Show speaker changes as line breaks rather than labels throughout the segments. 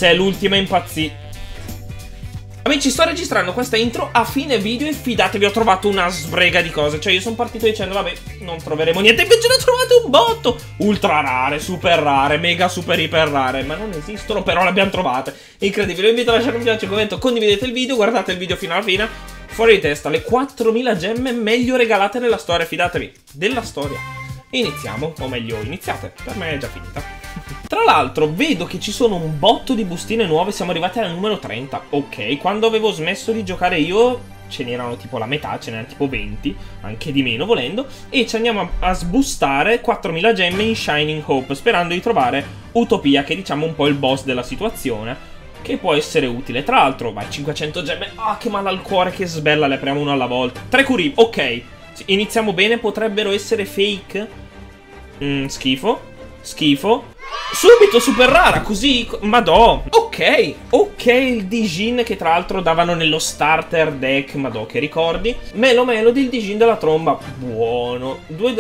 Se è l'ultima impazzì. Amici, sto registrando questa intro a fine video e fidatevi, ho trovato una sbrega di cose. Cioè io sono partito dicendo vabbè, non troveremo niente, invece ne ho trovate un botto. Ultra rare, super rare, mega super iper rare. Ma non esistono, però le abbiamo trovate. Incredibile, vi invito a lasciare un piace, un commento, condividete il video, guardate il video fino alla fine. Fuori di testa, le 4000 gemme meglio regalate nella storia, fidatevi, della storia. Iniziamo, o meglio iniziate, per me è già finita. Tra l'altro vedo che ci sono un botto di bustine nuove, siamo arrivati al numero 30. Ok, quando avevo smesso di giocare io ce n'erano tipo la metà, ce n'erano tipo 20, anche di meno volendo. E ci andiamo a sbustare 4000 gemme in Shining Hope, sperando di trovare Utopia, che è diciamo un po' il boss della situazione, che può essere utile. Tra l'altro, vai, 500 gemme, ah che male al cuore, che sbella, le apriamo una alla volta. 3 Curib, ok, iniziamo bene, potrebbero essere fake. Schifo, schifo. Subito super rara, così, madò. Ok, il Dijin che tra l'altro davano nello starter deck, madò che ricordi. Melo del Dijin della tromba, buono.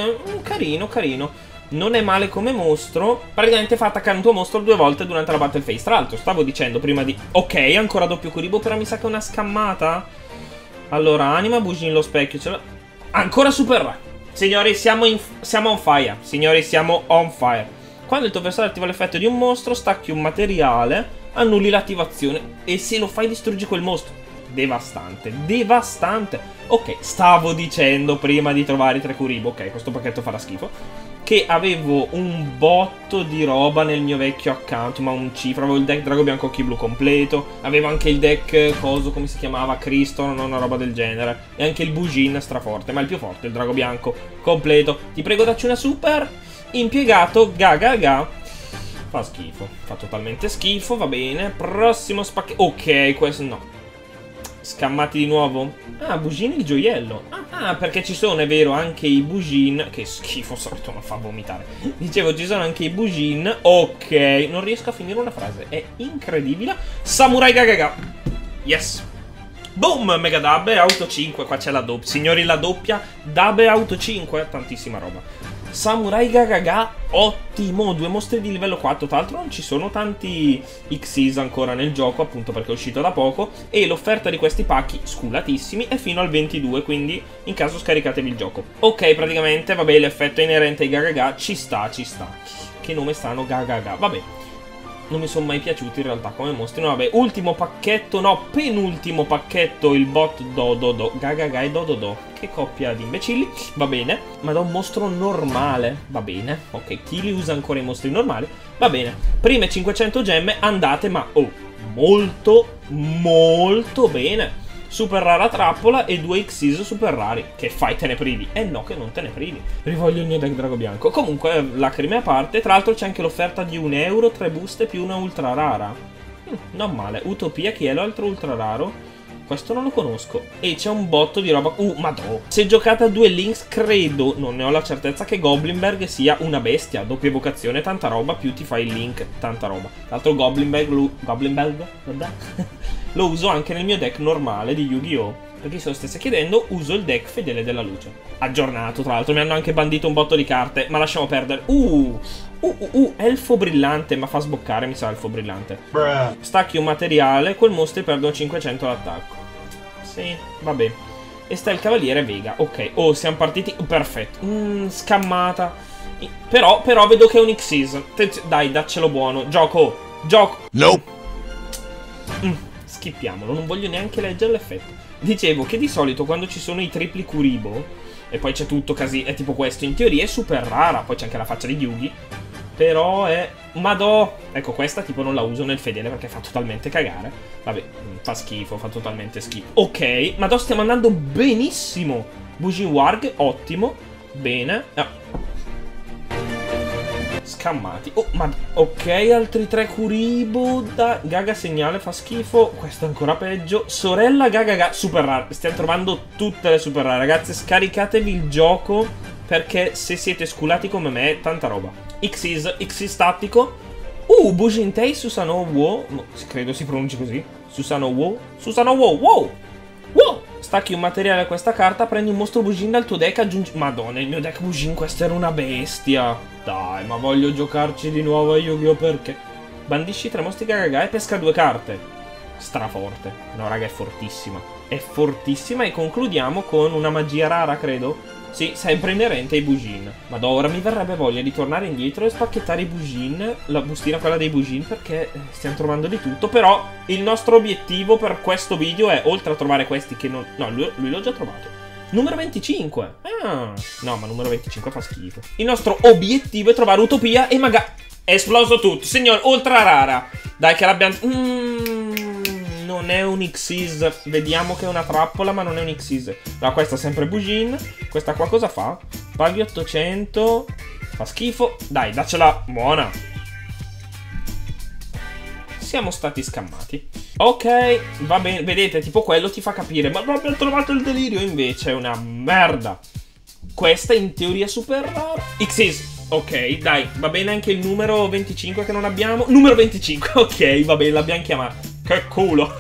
Carino. Non è male come mostro. Praticamente fa attaccare un tuo mostro 2 volte durante la battle phase. Tra l'altro stavo dicendo prima di... Ok, ancora doppio Kuribo, però mi sa che è una scammata. Allora, anima, Bujin lo specchio, ce l'ha. Ancora super rara. Signori, siamo on fire. Signori, siamo on fire. Quando il tuo avversario attiva l'effetto di un mostro, stacchi un materiale, annulli l'attivazione e se lo fai distruggi quel mostro. Devastante, devastante. Ok, stavo dicendo prima di trovare i 3 Kuribo, ok, questo pacchetto farà schifo, che avevo un botto di roba nel mio vecchio account, ma un cifra, avevo il deck Drago Bianco Occhi Blu completo, avevo anche il deck, coso, come si chiamava, Criston, non una roba del genere, e anche il Bujin straforte, ma il più forte, il Drago Bianco completo. Ti prego dacci una super... Impiegato, ga. Fa schifo, fa totalmente schifo, va bene. Prossimo spacchetto. Ok, questo no. Scammati di nuovo. Ah, Bujin il gioiello. Ah, perché ci sono, è vero, anche i Bujin. Che schifo, solito non fa vomitare. Dicevo, ci sono anche i Bujin. Ok, non riesco a finire una frase, è incredibile. Samurai ga. Yes. Boom, mega dub e auto 5. Qua c'è la doppia. Signori, la doppia dub e auto 5. Tantissima roba. Samurai ga, ottimo, 2 mostri di livello 4, tra l'altro non ci sono tanti Xyz ancora nel gioco, appunto perché è uscito da poco, e l'offerta di questi pacchi, sculatissimi, è fino al 22, quindi in caso scaricatevi il gioco. Ok, praticamente, vabbè, l'effetto inerente ai ga, ci sta. Che nome strano, ga, vabbè. Non mi sono mai piaciuti in realtà come mostri. No, vabbè, ultimo pacchetto, no, penultimo pacchetto, il bot do. Ga e do. Che coppia di imbecilli. Va bene. Ma da un mostro normale. Va bene. Ok, chi li usa ancora i mostri normali? Va bene. Prime 500 gemme andate, ma oh, molto bene. Super rara trappola e 2 Xyz super rari. Che fai, te ne privi? No, che non te ne privi. Rivoglio il mio deck Drago Bianco. Comunque, lacrime a parte. Tra l'altro c'è anche l'offerta di €1, 3 buste più una ultra rara. Non male. Utopia, chi è l'altro ultra raro? Questo non lo conosco. E c'è un botto di roba. Madò. Se giocate a 2 Links, credo, non ne ho la certezza, che Goblinberg sia una bestia. Doppia evocazione, tanta roba, più ti fai il Link, tanta roba. Tra l'altro Goblinberg? Lo uso anche nel mio deck normale di Yu-Gi-Oh! Per chi se lo stesse chiedendo, uso il deck Fedele della Luce. Aggiornato, tra l'altro, mi hanno anche bandito un botto di carte, ma lasciamo perdere. Elfo brillante, ma fa sboccare, mi sa, elfo brillante. Stacchi un materiale, quel mostro perdono 500 all'attacco. Sì, vabbè. E sta il cavaliere Vega, ok. Oh, siamo partiti, perfetto. Scammata. Però vedo che è un Xyz. Dai, daccelo buono. Gioco.
Nope.
Schippiamolo, non voglio neanche leggere l'effetto. Dicevo che di solito quando ci sono i tripli Kuribo e poi c'è tutto così, è tipo questo, in teoria è super rara. Poi c'è anche la faccia di Yugi, però è... Madò. Ecco, questa tipo non la uso nel fedele perché fa totalmente cagare. Vabbè, fa schifo, fa totalmente schifo. Ok, madò, stiamo andando benissimo. Bujin Warg, ottimo. Bene. Scammati. Oh, ma ok, altri 3 Kuribo. Gaga segnale, fa schifo. Questo è ancora peggio. Sorella Gaga, super rara. Stiamo trovando tutte le super rare, ragazzi. Scaricatevi il gioco, perché se siete sculati come me, tanta roba. Xyz tattico. Bujintei Susanoo. Credo si pronunci così. Susanoo. Wow. Stacchi un materiale a questa carta, prendi un mostro Bujin dal tuo deck, aggiungi... Madonna, il mio deck Bujin, questa era una bestia. Dai, ma voglio giocarci di nuovo a Yu-Gi-Oh! Perché? Bandisci 3 mostri gaga e pesca 2 carte. Straforte. No, raga, è fortissima. È fortissima e concludiamo con una magia rara, credo. Sì, sempre inerente ai Bujin. Ma ora mi verrebbe voglia di tornare indietro e spacchettare i Bujin, la bustina quella dei Bujin, perché stiamo trovando di tutto. Però il nostro obiettivo per questo video è, oltre a trovare questi che non... No, lui l'ho già trovato. Numero 25. Ah, no, ma numero 25 fa schifo. Il nostro obiettivo è trovare Utopia e magari... È esploso tutto, signor, ultra rara. Dai che l'abbiamo... non è un Xyz. Vediamo che è una trappola, ma non è un Xyz. No, questa è sempre Bujin. Questa qua cosa fa? Paghi 800. Fa schifo. Dai, daccela buona. Siamo stati scammati. Ok, va bene. Vedete, tipo quello ti fa capire. Ma abbiamo trovato il delirio. Invece è una merda. Questa in teoria super rara. Xyz. Ok, dai, va bene anche il numero 25 che non abbiamo. Numero 25, ok, va bene, l'abbiamo chiamato. Che culo.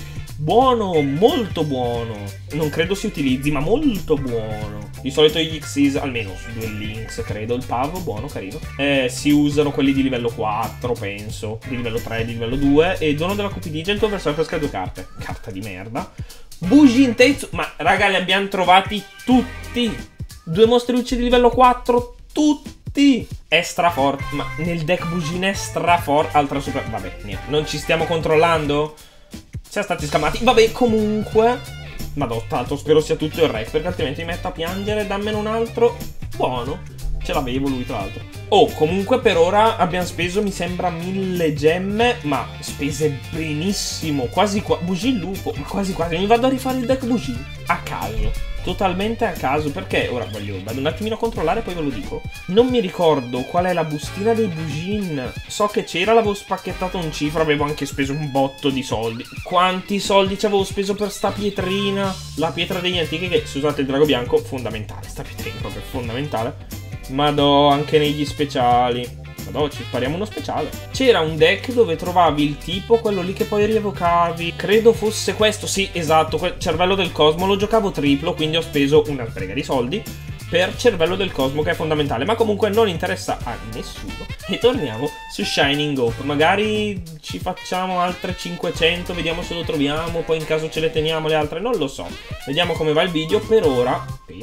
Buono, molto buono. Non credo si utilizzi, ma molto buono. Di solito gli Xyz, almeno su Duel Links, credo. Il pavo, buono, carino. Si usano quelli di livello 4, penso. Di livello 3, di livello 2. E dono della cupidigia, il tuo avversario pesca 2 carte. Carta di merda. Bujin Tetsu. Ma, raga, li abbiamo trovati tutti. 2 mostriucci di livello 4, tutti. È straforte, ma nel deck Bujin è straforte. Altra super... Vabbè, niente, non ci stiamo controllando? Siamo stati scammati. Vabbè, comunque... Madonna, tanto spero sia tutto il Rex, perché altrimenti mi metto a piangere. Dammene un altro. Buono. Ce l'avevo lui, tra l'altro. Oh, comunque per ora abbiamo speso, mi sembra, 1000 gemme. Ma spese benissimo. Quasi qua... Bujin lupo. Ma quasi quasi. Mi vado a rifare il deck Bujin. A caso. Totalmente a caso, perché ora vado un attimino a controllare, poi ve lo dico. Non mi ricordo qual è la bustina dei Bujin. So che c'era, l'avevo spacchettato un cifro, avevo anche speso un botto di soldi. Quanti soldi ci avevo speso per sta pietrina? La pietra degli antichi che, scusate il drago bianco, fondamentale. Sta pietrina proprio fondamentale. Madò, anche negli speciali. Madò, ci spariamo uno speciale. C'era un deck dove trovavi il tipo, quello lì che poi rievocavi. Credo fosse questo, sì, esatto. Cervello del Cosmo, lo giocavo triplo, quindi ho speso una strega di soldi per Cervello del Cosmo, che è fondamentale. Ma comunque non interessa a nessuno. E torniamo su Shining Hope. Magari ci facciamo altre 500, vediamo se lo troviamo. Poi in caso ce le teniamo le altre, non lo so. Vediamo come va il video. Per ora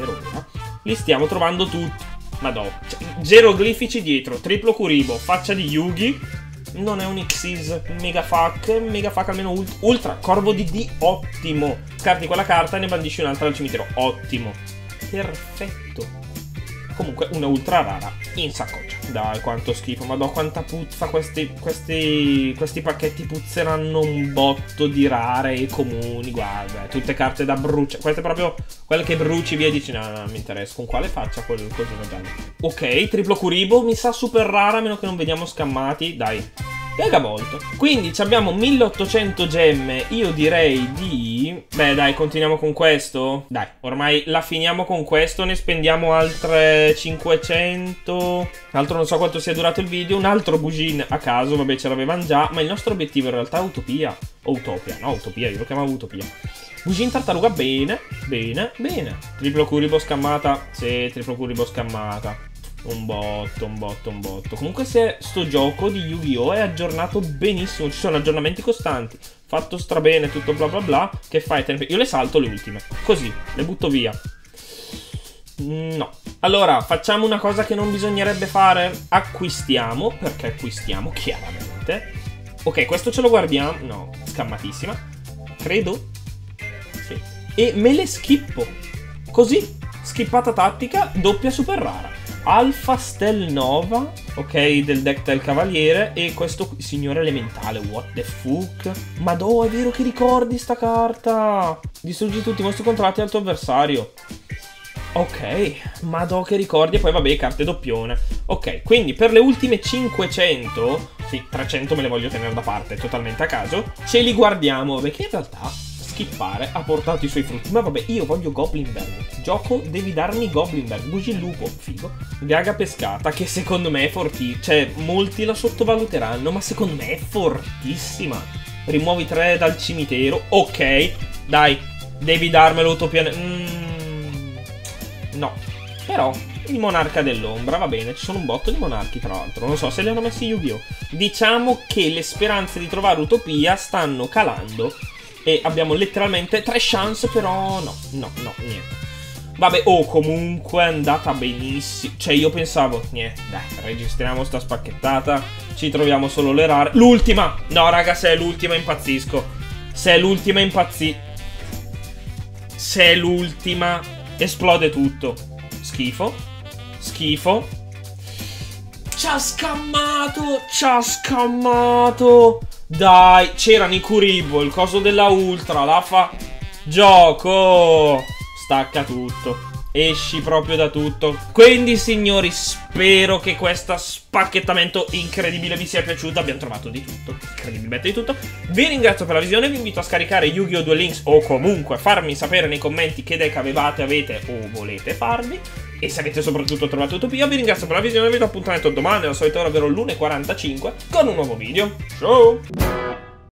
li stiamo trovando tutti. Madò, geroglifici dietro, triplo Kuribo, faccia di Yugi. Non è un Xyz, Mega Fuck almeno ultra, Corvo di D, ottimo. Scarti quella carta e ne bandisci un'altra al cimitero, ottimo. Perfetto. Comunque una ultra rara in saccoccia. Dai, quanto schifo, madò, quanta puzza. Questi pacchetti puzzeranno un botto di rare e comuni. Guarda, tutte carte da bruciare. Queste proprio quelle che bruci via e dici no, non mi interessa. Con quale faccia quel cosino giallo? Ok, triplo Kuribo, mi sa super rara, a meno che non vediamo scammati. Dai, Gagabolt. Quindi abbiamo 1800 gemme. Io direi di... Beh dai, continuiamo con questo. Dai, ormai la finiamo con questo. Ne spendiamo altre 500. Altro non so quanto sia durato il video. Un altro Bujin a caso, vabbè ce l'avevamo già. Ma il nostro obiettivo in realtà è Utopia. O Utopia, no, Utopia, io lo chiamavo Utopia. Bujin tartaruga, bene, bene, bene. Triplo Kuribo scammata. Sì, triplo Kuribo scammata. Un botto. Comunque se sto gioco di Yu-Gi-Oh! È aggiornato benissimo. Ci sono aggiornamenti costanti. Fatto strabene, tutto bla bla bla. Che fai? Io le salto le ultime. Così, le butto via. No. Allora, facciamo una cosa che non bisognerebbe fare. Acquistiamo. Perché acquistiamo, chiaramente. Ok, questo ce lo guardiamo. No, scammatissima. Credo. Sì. E me le schippo. Così. Skippata tattica, doppia super rara. Alpha Stelnova, ok, del deck del cavaliere. E questo signore elementale, what the fuck. Madò, è vero che ricordi sta carta. Distruggi tutti i mostri controllati dal tuo avversario. Ok, madò che ricordi. E poi vabbè, carte doppione. Ok, quindi per le ultime 500, sì, 300 me le voglio tenere da parte, totalmente a caso. Ce li guardiamo, perché in realtà skippare ha portato i suoi frutti. Ma vabbè, io voglio Goblinberg. Gioco, devi darmi Goblinberg. Bujin lupo, figo. Gaga pescata, che secondo me è fortissima. Cioè, molti la sottovaluteranno, ma secondo me è fortissima. Rimuovi 3 dal cimitero. Ok, dai, devi darmelo Utopia. No, però il monarca dell'ombra, va bene, ci sono un botto di monarchi tra l'altro, non so se li hanno messi Yu-Gi-Oh! Diciamo che le speranze di trovare Utopia stanno calando e abbiamo letteralmente 3 chance, però no, niente. Vabbè, comunque è andata benissimo. Cioè, io pensavo, niente, dai, registriamo sta spacchettata. Ci troviamo solo le rare. L'ultima! No, raga, se è l'ultima impazzisco. Se è l'ultima se è l'ultima, esplode tutto. Schifo. Schifo. Ci ha scammato. Dai, c'erano i Kuribo, il coso della Ultra, la fa... Gioco! Stacca tutto, esci proprio da tutto. Quindi signori, spero che questo spacchettamento incredibile vi sia piaciuto. Abbiamo trovato di tutto, incredibilmente di tutto. Vi ringrazio per la visione, vi invito a scaricare Yu-Gi-Oh! Duel Links o comunque farmi sapere nei commenti che deck avete o volete farvi. E se avete soprattutto trovato Utopia. Vi ringrazio per la visione, vi do appuntamento domani alla solita ora, ovvero l'1:45 con un nuovo video. Ciao!